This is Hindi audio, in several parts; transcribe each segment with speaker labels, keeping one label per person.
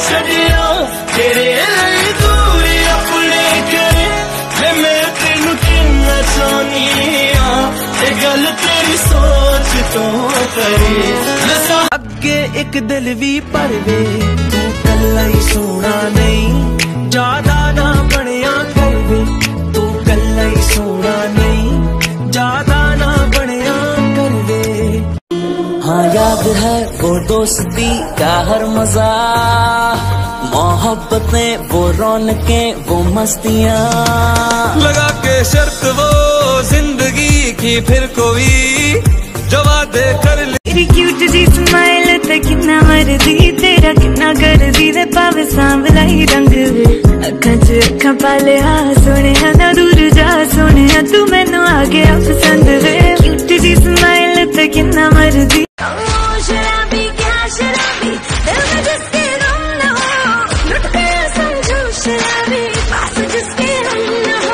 Speaker 1: छड़िया तेरे लिए दूरी अपने करे मैं तेनू किन्ना चाहनी ये गल तेरी सोच तो करे अगे एक दिल भी परवे तू कल्ला ही सोना नहीं ज्यादा ना बनिया करवे तू कल्ला ही सोना नहीं ज्यादा ना बनिया करवे। हाँ याद है वो दोस्ती का हर मजा मोहब्बतें वो रौनकें वो मस्तियाँ
Speaker 2: लगा के शर्त वो जिंदगी की फिर कोई जो वादे कर ले।
Speaker 3: तेरी क्यूट जी स्माइल ते किन्ना मर्जी तेरा किन्ना करदी वे पावे सांवला ही रंग वे अखां च अखां पाले सोने ना दूर जा सोने तू मैनू आ गया पसंद वे क्यूट जी स्माइल ते किन्ना मर्जी शराबी क्या शराबी दिल में जिसके रंग न हो लुट गया समझो शराबी पास जिसके रंग न हो।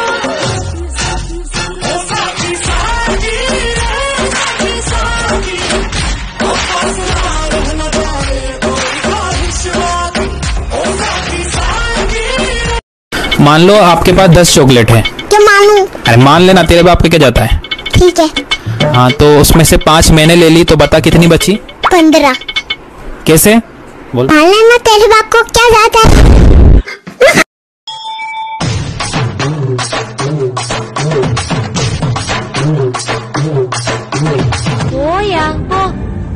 Speaker 4: मान लो आपके पास 10 चॉकलेट है।
Speaker 5: क्या मानूं?
Speaker 4: अरे मान लेना, तेरे बाप के क्या जाता है।
Speaker 5: ठीक है।
Speaker 4: हाँ तो उसमें से 5 मैंने ले ली तो बता कितनी बची?
Speaker 5: 15।
Speaker 4: कैसे बोल?
Speaker 5: मान लेना, तेरे बाप को क्या जाता है।
Speaker 3: वो या वो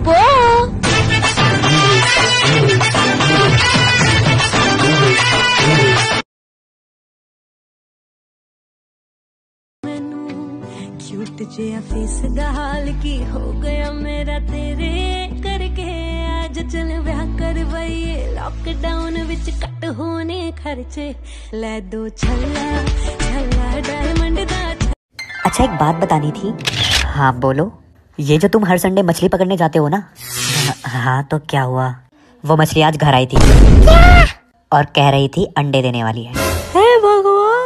Speaker 3: क्यूट जिया फेस दा हाल की हो गया मेरा तेरे करके आज चल ब्याह करवाइए लॉकडाउन विच कट होने खर्चे ले दो छल्ला छल्ला डायमंड दा।
Speaker 6: अच्छा एक बात बतानी थी। हाँ बोलो। ये जो तुम हर संडे मछली पकड़ने जाते हो ना, हाँ तो क्या हुआ? वो मछली आज घर आई थी और कह रही थी अंडे देने वाली है।
Speaker 3: हे भगवान।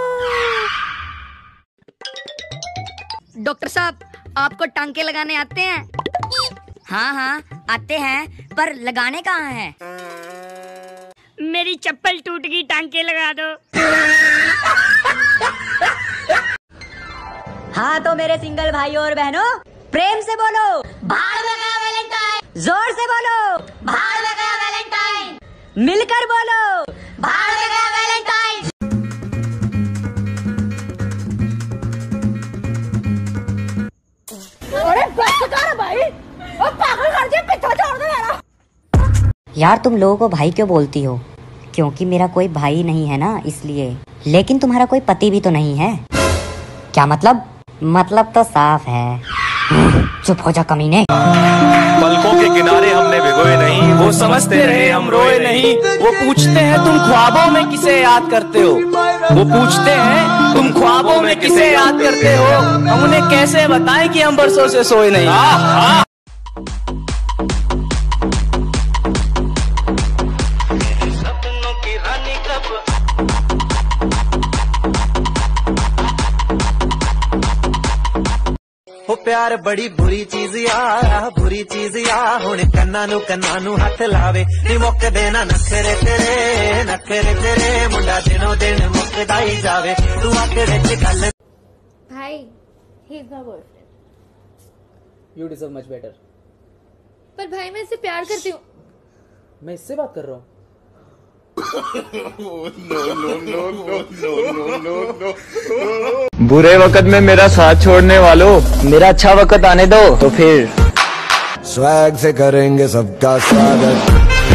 Speaker 7: डॉक्टर साहब आपको टांके लगाने आते हैं? हाँ हाँ आते हैं, पर लगाने कहाँ हैं?
Speaker 3: मेरी चप्पल टूट गई, टांके लगा दो।
Speaker 6: हाँ तो मेरे सिंगल भाई और बहनों प्रेम से बोलो भाड़ में गया वैलेंटाइन। जोर से बोलो भाड़ में गया वैलेंटाइन। मिलकर बोलो भाड़ में गया वैलेंटाइन।
Speaker 5: अरे बस कर भाई, ओ पागल कर दिया, पीछे छोड़ दे मेरा।
Speaker 6: यार तुम लोगों को भाई क्यों बोलती हो? क्योंकि मेरा कोई भाई नहीं है ना, इसलिए। लेकिन तुम्हारा कोई पति भी तो नहीं है। क्या मतलब? मतलब तो साफ है। चुप हो जा कमीने।
Speaker 2: पलकों के किनारे हमने भिगोए नहीं, वो समझते रहे हम रोए नहीं। वो पूछते हैं तुम ख्वाबों में किसे याद करते हो, वो पूछते हैं तुम ख्वाबों में किसे याद करते हो। हम उन्हें कैसे बताएं कि हम बरसों से सोए नहीं।
Speaker 1: हो प्यार बड़ी बुरी चीज यार, बुरी चीज यार। हुण कन्ना नू हथ लावे नी मुक देना नखरे तेरे मुंडा दिनों दिन मुकदा ही जावे तू आके विच गल।
Speaker 8: भाई he is my boyfriend.
Speaker 9: You deserve much better.
Speaker 8: पर भाई मैं इससे प्यार करती हूँ।
Speaker 9: मैं इससे बात कर रहा हूँ।
Speaker 10: बुरे वक्त में मेरा साथ छोड़ने वालों, मेरा अच्छा वक्त आने दो तो फिर
Speaker 11: स्वैग से करेंगे सबका स्वागत।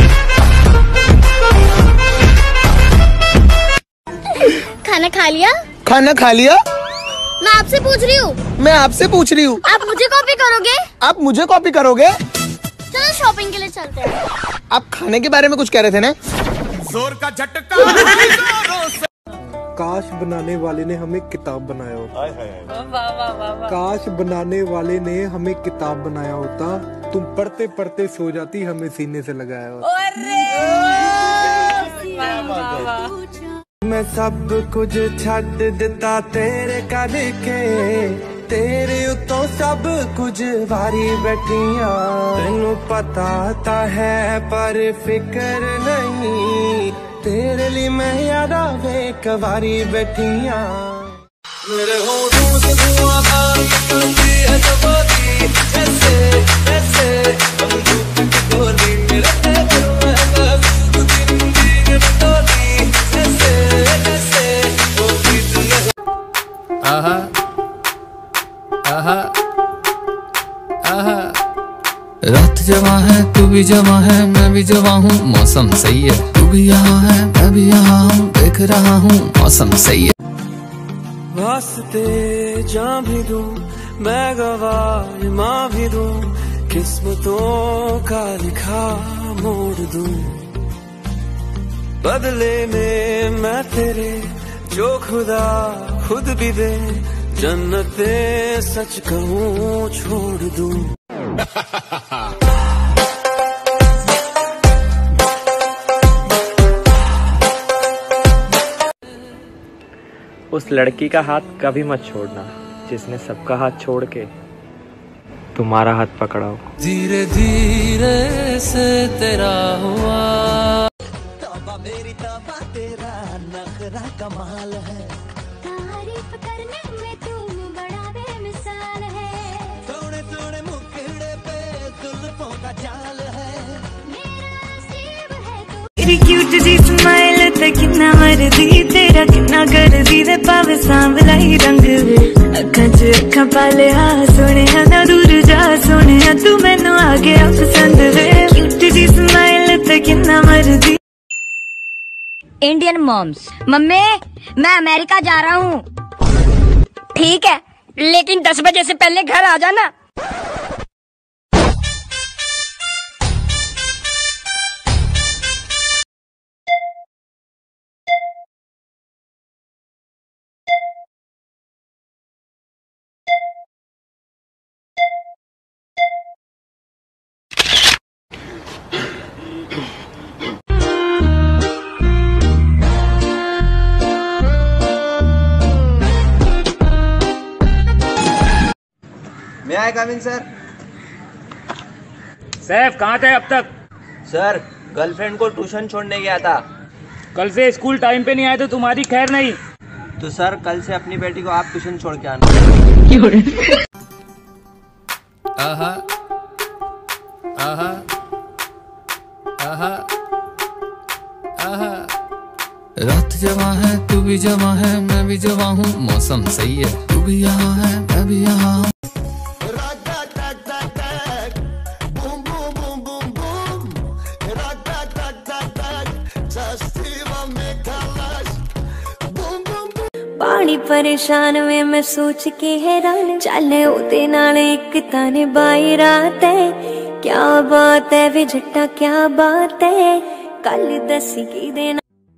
Speaker 5: खाना खा लिया?
Speaker 12: खाना खा लिया?
Speaker 5: मैं आपसे पूछ रही हूँ।
Speaker 12: मैं आपसे पूछ रही हूँ।
Speaker 5: आप मुझे कॉपी करोगे?
Speaker 12: आप मुझे कॉपी करोगे?
Speaker 5: चलो शॉपिंग के लिए चलते हैं।
Speaker 12: आप खाने के बारे में कुछ कह रहे थे ना?
Speaker 2: जोर का झटका।
Speaker 13: काश बनाने वाले ने हमें किताब बनाया होता। काश बनाने वाले ने हमें किताब बनाया होता। तुम पढ़ते पढ़ते सो जाती, हमें सीने से लगाया होता।
Speaker 1: मैं सब कुछ छड़ दिता तेरे करके, तेरे उतों सब कुछ वारी बैठिया तेनू पता ता है पर फिक्र नहीं तेरे लिए मैं यादा वे कवारी बैठिया मेरे होठों से धुआंधार निकलती है जवानी ऐसे ऐसे बंदूक की गोली मेरे दिल में महबूब जिंदगी में डोली ऐसे ऐसे वो बीत नहीं
Speaker 4: आहा आहा आहा रात जवा है तू भी जवा है मैं भी जवा हूँ मौसम सही है तू भी यहाँ है मैं भी यहाँ हूँ देख रहा हूँ मौसम सही है
Speaker 1: वास्ते जा भी दूं मैं गवाह माँ भी दूं किस्मतों का लिखा मोड़ दूं बदले में मैं तेरे जो खुदा खुद भी दे जन्नते सच कहूँ छोड़ दूं
Speaker 2: उस लड़की का हाथ कभी मत छोड़ना जिसने सबका हाथ छोड़ के तुम्हारा हाथ पकड़ा हो।
Speaker 1: धीरे धीरे से तेरा हुआ
Speaker 14: मेरी तौबा तेरा नखरा कमाल है तारीफ करने में तू बड़ा बेमिसाल है थोड़े थोड़े मुखड़े पे जुल्फों का जाल है मेरा नसीब है तू
Speaker 3: तेरी क्यूट जी स्माइल ते किन्ना मरदी तेरा किन्ना करदी दे पावे सांवला ही रंग वे अखां च अखां पा लिया सोहणिया ना दूर जा सोहणिया तू मैनू आ गया पसंद वे क्यूट जी स्माइल ते किन्ना मरदी
Speaker 7: इंडियन मॉम्स मम्मी मैं अमेरिका जा रहा हूँ ठीक है लेकिन 10 बजे से पहले घर आ जाना
Speaker 10: मैं आए कमिंग सर।
Speaker 2: सैफ कहाँ थे अब तक?
Speaker 10: सर गर्लफ्रेंड को ट्यूशन छोड़ने गया था।
Speaker 2: कल से स्कूल टाइम पे नहीं आए तो तुम्हारी खैर नहीं।
Speaker 10: तो सर कल से अपनी बेटी को आप ट्यूशन छोड़ के आना।
Speaker 4: आहा आहा आहा आहा रात जवा है तू भी जवा है मैं भी जवा हूँ मौसम सही है तू भी यहाँ है मैं भी यहाँ हूँ
Speaker 3: पानी परेशान में मैं सोच के हैरान चले ओदे नाल एक ताने बाई रात है क्या बात है वे जट्टा क्या बात है कल दसी की देना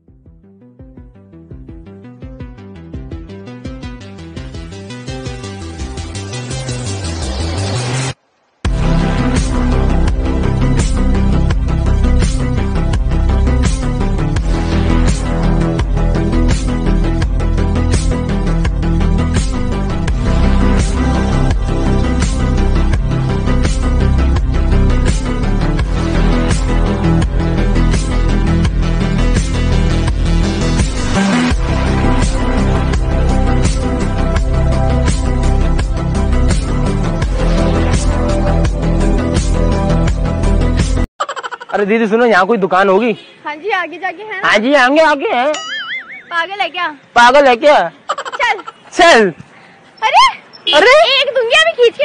Speaker 10: अरे दीदी सुनो यहाँ कोई दुकान होगी?
Speaker 8: हाँ जी आगे जाके है ना?
Speaker 10: हाँ जी आगे आगे है।
Speaker 8: पागल है क्या?
Speaker 10: पागल है क्या?
Speaker 8: चल
Speaker 10: चल।
Speaker 8: अरे
Speaker 10: अरे
Speaker 8: एक दूंगी अभी खींच